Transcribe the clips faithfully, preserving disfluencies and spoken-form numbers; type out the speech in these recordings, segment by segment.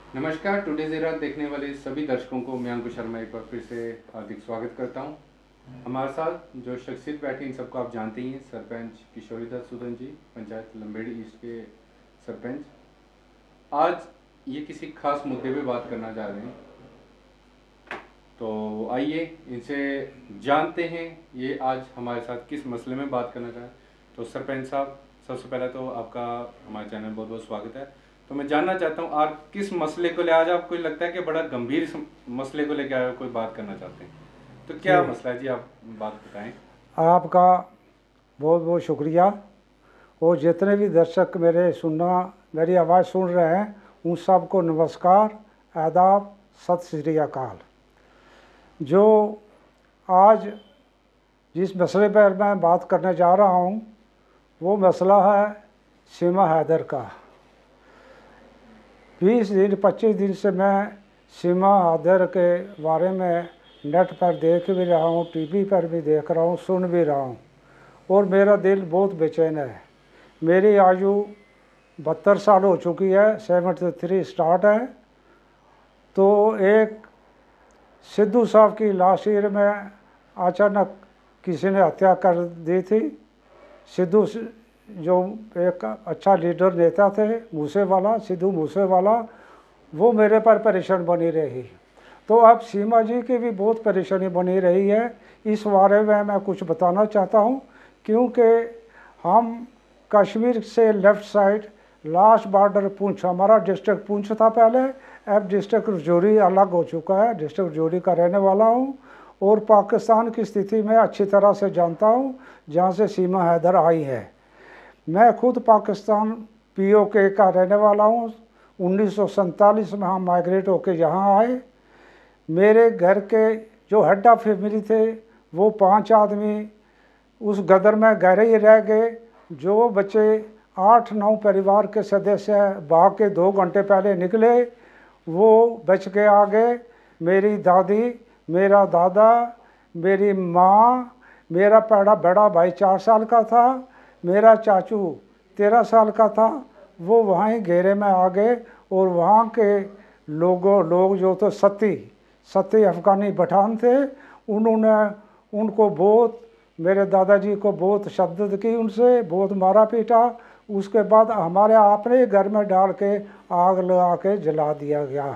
नमस्कार। टुडे ज़रा देखने वाले सभी दर्शकों को मैं अंकुश शर्मा एक बार फिर से हार्दिक स्वागत करता हूं। हमारे साथ जो शख्सियत बैठी इन सबको आप जानते ही हैं, सरपंच किशोरीदास सूदन जी, पंचायत लंबेड़ी ईस्ट के सरपंच। आज ये किसी खास मुद्दे पे बात करना चाह रहे हैं, तो आइए इनसे जानते हैं ये आज हमारे साथ किस मसले में बात करना चाह रहे हैं। तो सरपंच साहब, सबसे पहले तो आपका हमारे चैनल बहुत बहुत स्वागत है। तो मैं जानना चाहता हूँ आप किस मसले को ले, आज आपको लगता है कि बड़ा गंभीर मसले को लेकर कोई बात करना चाहते हैं, तो क्या मसला है जी, आप बात बताएं। आपका बहुत बहुत शुक्रिया। और जितने भी दर्शक मेरे सुनना मेरी आवाज़ सुन रहे हैं उन सबको नमस्कार, आदाब, सत श्री अकाल। जो आज जिस मसले पर मैं बात करने जा रहा हूँ वो मसला है सीमा हैदर का। बीस दिन पच्चीस दिन से मैं सीमा हैदर के बारे में नेट पर देख भी रहा हूँ, टीवी पर भी देख रहा हूँ, सुन भी रहा हूँ, और मेरा दिल बहुत बेचैन है। मेरी आयु बहत्तर साल हो चुकी है, सेवेंटी थ्री स्टार्ट है। तो एक सिद्धू साहब की लास्ट ईयर में अचानक किसी ने हत्या कर दी थी। सिद्धू जो एक अच्छा लीडर नेता थे, मूसेवाला, सिद्धू मूसेवाला, वो मेरे पर परेशान बनी रही। तो अब सीमा जी की भी बहुत परेशानी बनी रही है। इस बारे में मैं कुछ बताना चाहता हूँ, क्योंकि हम कश्मीर से left side last border Poonch, हमारा डिस्ट्रिक्ट पुंछ था पहले, अब डिस्ट्रिक्ट रजौरी अलग हो चुका है। डिस्ट्रिक्ट रजौरी का रहने वाला हूँ और पाकिस्तान की स्थिति में अच्छी तरह से जानता हूँ, जहाँ से सीमा हैदर आई है। मैं खुद पाकिस्तान पीओके का रहने वाला हूँ। उन्नीस सौ सैंतालीस में हम माइग्रेट होकर यहाँ आए। मेरे घर के जो हेड ऑफ फैमिली थे वो पांच आदमी उस गदर में गहरे ही रह गए। जो बच्चे आठ नौ परिवार के सदस्य भाग के दो घंटे पहले निकले वो बच के आ गए। मेरी दादी, मेरा दादा, मेरी माँ, मेरा बड़ा बड़ा भाई चार साल का था, मेरा चाचू तेरह साल का था, वो वहाँ ही घेरे में आ गए। और वहाँ के लोगों लोग जो तो सती सती अफ़गानी पठान थे, उन्होंने उनको बहुत, मेरे दादाजी को बहुत शद्दत की, उनसे बहुत मारा पीटा। उसके बाद हमारे अपने घर में डाल के आग लगा के जला दिया गया।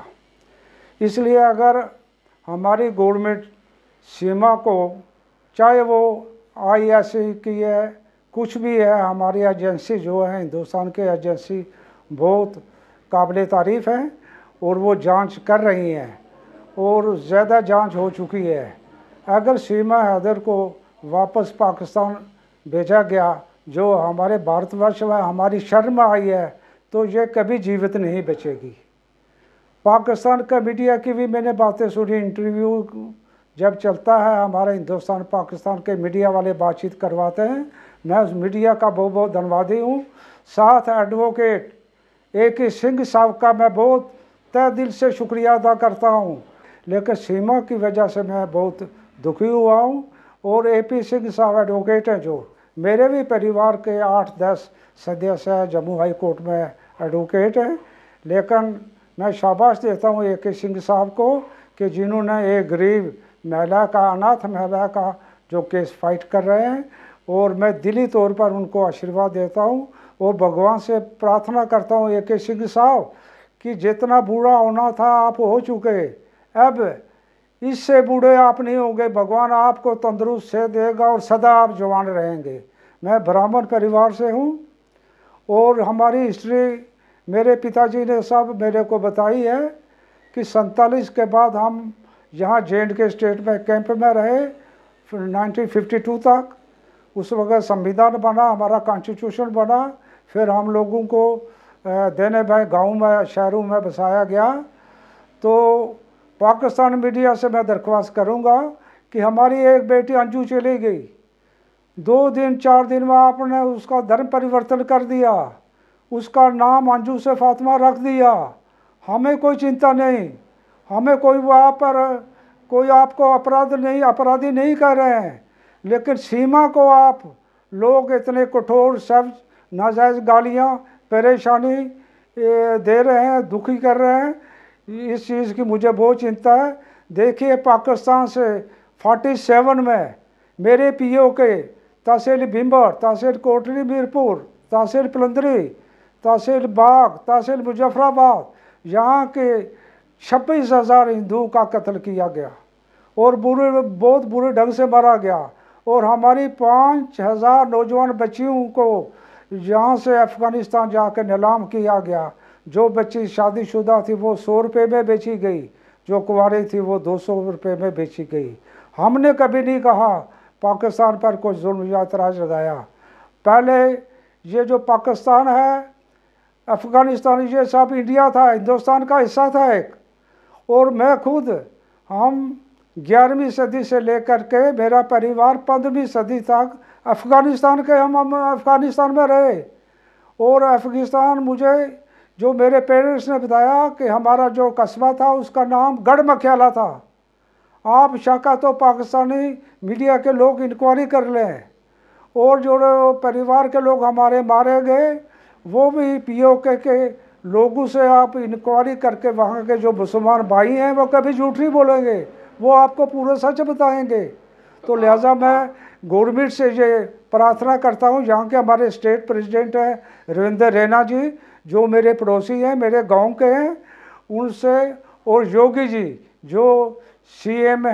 इसलिए अगर हमारी गवर्नमेंट सीमा को, चाहे वो आई एस की है, कुछ भी है, हमारी एजेंसी जो है हिंदुस्तान के एजेंसी बहुत काबिल तारीफ़ हैं और वो जांच कर रही हैं और ज़्यादा जांच हो चुकी है। अगर सीमा हैदर को वापस पाकिस्तान भेजा गया, जो हमारे भारतवर्ष में हमारी शर्म आई है, तो ये कभी जीवित नहीं बचेगी। पाकिस्तान का मीडिया की भी मैंने बातें सुनी, इंटरव्यू जब चलता है हमारा हिंदुस्तान पाकिस्तान के मीडिया वाले बातचीत करवाते हैं, मैं उस मीडिया का बहुत बहुत धन्यवादी हूँ। साथ एडवोकेट ए के सिंह साहब का मैं बहुत तहे दिल से शुक्रिया अदा करता हूँ। लेकिन सीमा की वजह से मैं बहुत दुखी हुआ हूँ। और ए पी सिंह साहब एडवोकेट हैं, जो मेरे भी परिवार के आठ दस सदस्य हैं, जम्मू हाई कोर्ट में एडवोकेट हैं। लेकिन मैं शाबाश देता हूँ ए के सिंह साहब को कि जिन्होंने एक गरीब महिला का, अनाथ महिला का जो केस फाइट कर रहे हैं, और मैं दिली तौर पर उनको आशीर्वाद देता हूँ और भगवान से प्रार्थना करता हूँ ए के सिंह साहब कि जितना बूढ़ा होना था आप हो चुके, अब इससे बूढ़े आप नहीं होंगे। भगवान आपको तंदुरुस्त से देगा और सदा आप जवान रहेंगे। मैं ब्राह्मण परिवार से हूँ और हमारी हिस्ट्री मेरे पिताजी ने सब मेरे को बताई है कि सैंतालीस के बाद हम यहाँ जे एंड के स्टेट में कैंप में रहे, फिर नाइनटीन फिफ्टी टू तक। उस वक्त संविधान बना, हमारा कॉन्स्टिट्यूशन बना, फिर हम लोगों को देने भाई गाँव में, शहरों में बसाया गया। तो पाकिस्तान मीडिया से मैं दरख्वास्त करूंगा कि हमारी एक बेटी अंजू चली गई, दो दिन चार दिन में आपने उसका धर्म परिवर्तन कर दिया, उसका नाम अंजू से फातिमा रख दिया। हमें कोई चिंता नहीं, हमें कोई वहाँ पर कोई आपको अपराध नहीं, अपराधी नहीं कर रहे हैं। लेकिन सीमा को आप लोग इतने कठोर शब्द, नाजायज़ गालियाँ, परेशानी दे रहे हैं, दुखी कर रहे हैं इस चीज़ की मुझे बहुत चिंता है। देखिए पाकिस्तान से सैंतालीस में मेरे पीओ के तहसील भिंबर, तहसील कोटली मीरपुर, तहसील पलंदरी, तहसील बाग, तहसील मुजफ्फराबाद, यहाँ के छब्बीस हज़ार हिंदुओं का कत्ल किया गया और बुरे बहुत बुरे ढंग से मारा गया। और हमारी पाँच हज़ार नौजवान बच्चियों को यहाँ से अफ़गानिस्तान जाकर नीलाम किया गया। जो बच्ची शादीशुदा थी वो सौ रुपये में बेची गई, जो कुंवारी थी वो दो सौ रुपये में बेची गई। हमने कभी नहीं कहा पाकिस्तान पर कोई जुल्म या एतराज़ लगाया। पहले ये जो पाकिस्तान है, अफ़गानिस्तान, ये सब इंडिया था, हिंदुस्तान का हिस्सा था एक। और मैं खुद, हम ग्यारहवीं सदी से लेकर के मेरा परिवार पंद्रहवीं सदी तक अफ़गानिस्तान के हम हम अफ़गानिस्तान में रहे। और अफ़गानिस्तान, मुझे जो मेरे पेरेंट्स ने बताया कि हमारा जो कस्बा था उसका नाम गढ़ मख्याला था। आप शाखा तो पाकिस्तानी मीडिया के लोग इंक्वायरी कर लें। और जो परिवार के लोग हमारे मारे गए वो भी पीओके के लोगों से आप इंक्वायरी करके वहाँ के जो मुसलमान भाई हैं वो कभी झूठ नहीं बोलेंगे, वो आपको पूरा सच बताएंगे। तो लिहाजा मैं गवर्नमेंट से ये प्रार्थना करता हूँ, यहाँ के हमारे स्टेट प्रेसिडेंट हैं रविंद्र रैना जी, जो मेरे पड़ोसी हैं, मेरे गांव के हैं, उनसे, और योगी जी जो सीएम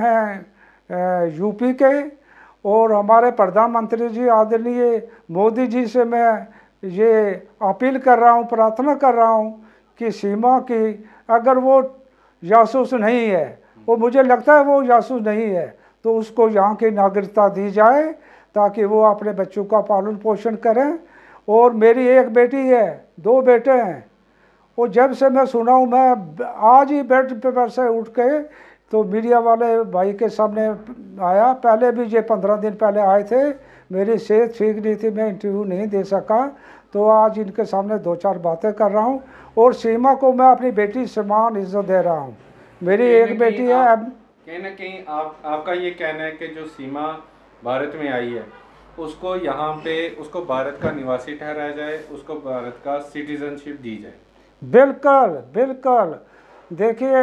हैं यूपी के, और हमारे प्रधानमंत्री जी आदरणीय मोदी जी से मैं ये अपील कर रहा हूँ, प्रार्थना कर रहा हूँ कि सीमा की अगर वो जासूस नहीं है, और मुझे लगता है वो जासूस नहीं है, तो उसको यहाँ की नागरिकता दी जाए ताकि वो अपने बच्चों का पालन पोषण करें। और मेरी एक बेटी है, दो बेटे हैं। और जब से मैं सुना हूँ, मैं आज ही बेड पर से उठ के तो मीडिया वाले भाई के सामने आया। पहले भी ये पंद्रह दिन पहले आए थे, मेरी सेहत ठीक नहीं थी, मैं इंटरव्यू नहीं दे सका, तो आज इनके सामने दो चार बातें कर रहा हूँ। और सीमा को मैं अपनी बेटी समान इज्जत दे रहा हूँ। मेरी एक बेटी है। अब कहीं ना कहीं आप आपका ये कहना है कि जो सीमा भारत में आई है उसको यहाँ पे उसको भारत का निवासी ठहराया जाए, उसको भारत का सिटीजनशिप दी जाए। बिल्कुल बिल्कुल। देखिए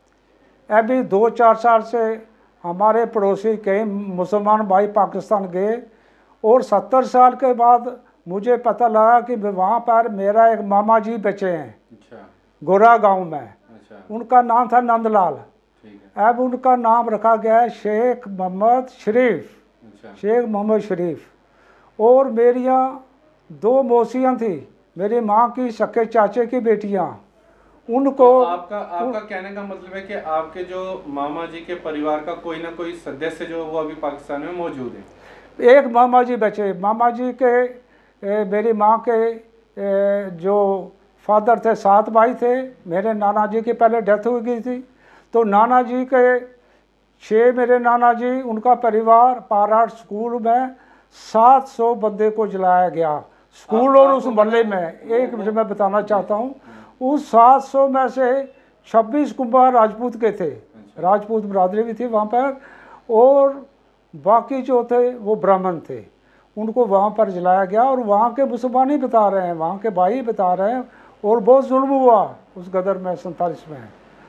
अभी दो चार साल से हमारे पड़ोसी कई मुसलमान भाई पाकिस्तान गए, और सत्तर साल के बाद मुझे पता लगा कि वहाँ पर मेरा एक मामा जी बचे हैं। अच्छा। गोरा गांव में। अच्छा। उनका नाम था नंदलाल। ठीक है। अब उनका नाम रखा गया है शेख मोहम्मद शरीफ। अच्छा। शेख मोहम्मद शरीफ। और मेरियाँ दो मौसियाँ थी, मेरी माँ की सके चाचे की बेटियाँ। उनको तो आपका आपका कहने का मतलब है कि आपके जो मामा जी के परिवार का कोई ना कोई सदस्य जो वो अभी पाकिस्तान में मौजूद है। एक मामा जी बचे। मामा जी के ए, मेरी माँ के ए, जो फादर थे, सात भाई थे। मेरे नाना जी की पहले डेथ हो गई थी, तो नाना जी के छः मेरे नाना जी, उनका परिवार पाराट स्कूल में सात सौ बंदे को जलाया गया, स्कूल और उस मोहल्ले में। एक मिनट मैं बताना चाहता हूँ, उस सात सौ में से छब्बीस कुंभार राजपूत के थे, राजपूत बरादरी भी थी वहाँ पर, और बाकी जो थे वो ब्राह्मण थे। उनको वहाँ पर जलाया गया, और वहाँ के मुसलमान ही बता रहे हैं, वहाँ के भाई बता रहे हैं। और बहुत जुल्म हुआ उस गदर में सैंतालीस में।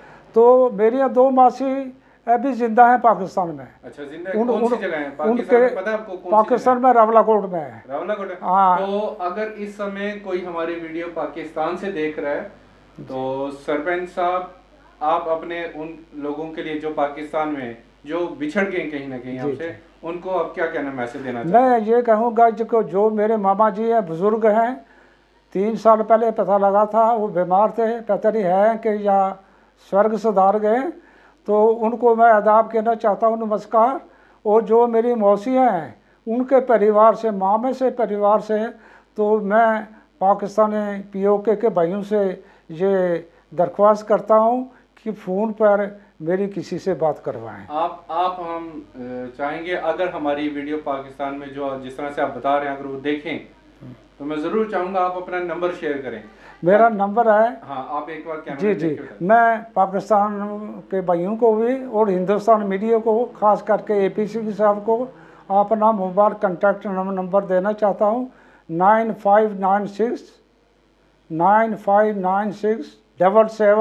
तो मेरी दो मासी अभी जिंदा हैं पाकिस्तान में। अच्छा, जिंदा है। कौन सी जगह है पाकिस्तान उनके में, पता है आपको कौन पाकिस्तान में रावलाकोट में है। रावलाकोट। हाँ। तो अगर इस समय कोई हमारी वीडियो पाकिस्तान से देख रहा है तो सरपंच साहब आप अपने उन लोगों के लिए जो पाकिस्तान में जो बिछड़ गए कहीं ना कहीं हमसे, उनको आप क्या कहना मैसेज देना चाहते हैं? मैं ये कहूँगा जो जो मेरे मामा जी हैं, बुजुर्ग हैं, तीन साल पहले पता लगा था वो बीमार थे, पता नहीं है कि या स्वर्ग सुधार गए, तो उनको मैं आदाब कहना चाहता हूँ, नमस्कार। और जो मेरी मौसियाँ हैं उनके परिवार से, मामे से परिवार से, तो मैं पाकिस्तानी पीओके के भाइयों से ये दरख्वास्त करता हूँ कि फ़ोन पर मेरी किसी से बात करवाएं। आप आप हम चाहेंगे अगर हमारी वीडियो पाकिस्तान में जो जिस तरह से आप बता रहे हैं अगर वो देखें तो मैं ज़रूर चाहूँगा आप अपना नंबर शेयर करें। मेरा नंबर है। हाँ, आप एक बार जी जी मैं पाकिस्तान के भाइयों को भी और हिंदुस्तान मीडिया को, ख़ास करके एपीसी साहब को अपना मोबाइल कंटेक्ट नंबर देना चाहता हूँ, nine five nine six nine five nine six double seven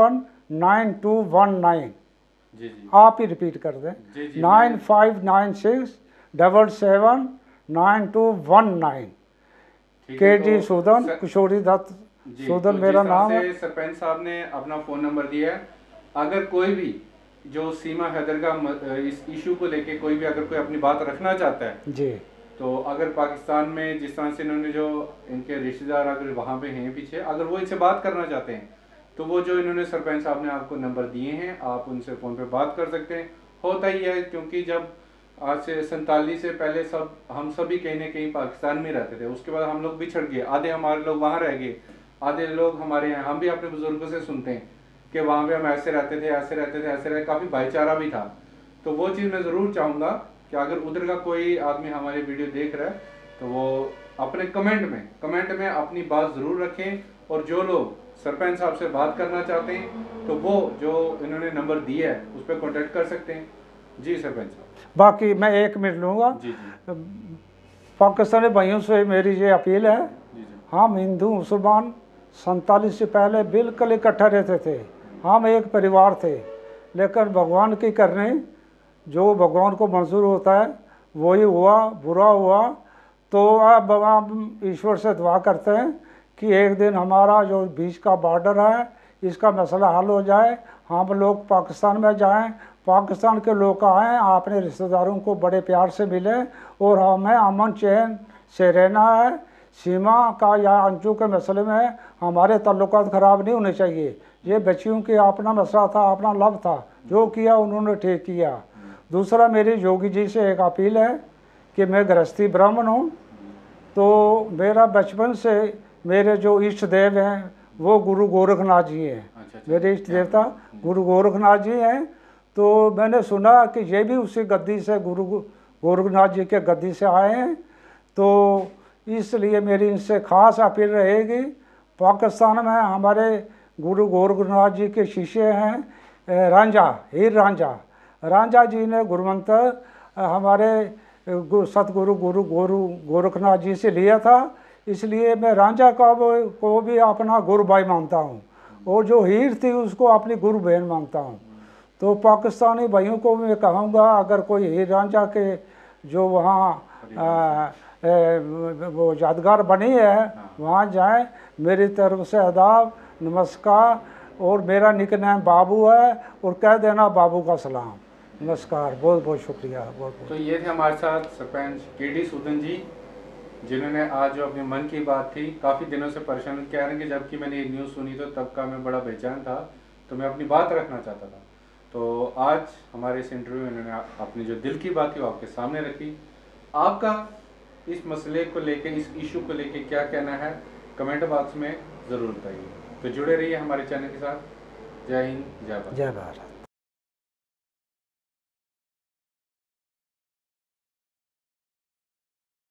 nine two one nine. जी जी आप ही रिपीट कर दें, जी जी nine five nine six double seven nine two one nine. ठीक के है, डी तो सूदन, सर- किशोरी दत्त जी, सूदन तो मेरा जिस नाम तरह है। से सरपंच साहब ने अपना फोन नंबर दिया है, अगर कोई भी जो सीमा हैदर का म- इस इशू को लेके कोई भी अगर कोई अपनी बात रखना चाहता है, जी तो अगर पाकिस्तान में जिस तरह से इन्होंने जो इनके रिश्तेदार अगर वहाँ पे हैं पीछे, अगर वो इनसे बात करना चाहते हैं, तो वो जो इन्होंने सरपंच साहब ने आपको नंबर दिए हैं, आप उनसे फ़ोन पे बात कर सकते हैं। होता ही है, क्योंकि जब आज से सैंतालीस से पहले सब हम सभी कहीं ना कहीं पाकिस्तान में रहते थे, उसके बाद हम लोग बिछड़ गए, आधे हमारे लोग वहाँ रह गए, आधे लोग हमारे यहाँ। हम भी अपने बुजुर्गों से सुनते हैं कि वहाँ पे हम ऐसे रहते थे, ऐसे रहते थे, ऐसे रहते, काफ़ी भाईचारा भी था। तो वो चीज़ मैं ज़रूर चाहूँगा कि अगर उधर का कोई आदमी हमारी वीडियो देख रहा है, तो वो अपने कमेंट में कमेंट में अपनी बात ज़रूर रखें। और जो लोग सरपंच साहब से बात करना चाहते हैं, तो वो जो इन्होंने नंबर दिया है उस पर कॉन्टेक्ट कर सकते हैं। जी सरपंच साहब। बाकी मैं एक मिनट लूँगा। जी जी पाकिस्तानी भाइयों से मेरी ये अपील है, जी जी हम हिंदू मुसलमान सैंतालीस से पहले बिल्कुल इकट्ठे रहते थे, हम एक परिवार थे। लेकिन भगवान की करनी, जो भगवान को मंजूर होता है वही हुआ, बुरा हुआ। तो अब हम ईश्वर से दुआ करते हैं कि एक दिन हमारा जो बीच का बॉर्डर है इसका मसला हल हो जाए, हम लोग पाकिस्तान में जाएं, पाकिस्तान के लोग आएँ, अपने रिश्तेदारों को बड़े प्यार से मिलें और हमें अमन चैन से रहना है। सीमा का या अंशु के मसले में हमारे ताल्लुकात ख़राब नहीं होने चाहिए। ये बच्चियों की अपना मसला था, अपना लव था, जो किया उन्होंने ठीक किया। दूसरा, मेरी योगी जी से एक अपील है कि मैं गृहस्थी ब्राह्मण हूँ, तो मेरा बचपन से मेरे जो इष्ट देव हैं वो गुरु गोरखनाथ जी हैं। अच्छा, अच्छा। मेरे इष्ट देवता गुरु गोरखनाथ जी हैं। तो मैंने सुना कि ये भी उसी गद्दी से, गुरु गोरखनाथ जी के गद्दी से आए हैं। तो इसलिए मेरी इनसे ख़ास अपील रहेगी। पाकिस्तान में हमारे गुरु गोरखनाथ जी के शिष्य हैं अ, रांझा, हीर रांझा। रांझा जी ने गुरुमंत्र अ, हमारे गु- सतगुरु गुरु गुरु गोरखनाथ जी से लिया था। इसलिए मैं रांझा का वो- को भी अपना गुरु भाई मानता हूँ, और जो हीर थी उसको अपनी गुरु बहन मानता हूँ। तो पाकिस्तानी भाइयों को मैं कहूँगा, अगर कोई हीर रांझा के जो वहाँ अ, ए, वो यादगार बनी है वहाँ जाएं। मेरी तरफ से आदाब, नमस्कार, और मेरा निकनेम बाबू है, और कह देना बाबू का सलाम। नमस्कार, बहुत बहुत शुक्रिया, बहुत बहुत। तो ये थे हमारे साथ सरपंच के डी सूदन जी, जिन्होंने आज जो अपने मन की बात थी, काफ़ी दिनों से परेशान कह रहे हैं कि जबकि मैंने ये न्यूज़ सुनी तो तब का मैं बड़ा बेचैन था, तो मैं अपनी बात रखना चाहता था। तो आज हमारे इस इंटरव्यू में इन्होंने अपनी जो दिल की बात थी वो आपके सामने रखी। आपका इस मसले को लेके, इस इशू को लेके क्या कहना है, कमेंट बॉक्स में ज़रूर बताइए। तो जुड़े रहिए हमारे चैनल के साथ। जय हिंद, जय भारत। जय भारत।